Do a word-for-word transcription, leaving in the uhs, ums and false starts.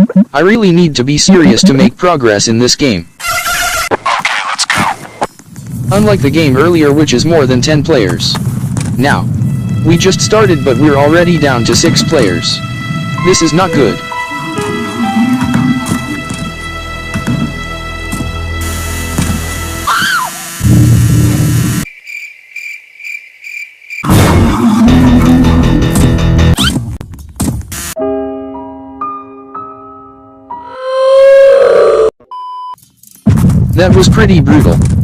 I really need to be serious to make progress in this game. Okay, let's go. Unlike the game earlier, which is more than ten players. Now, we just started but we're already down to six players. This is not good. That was pretty brutal.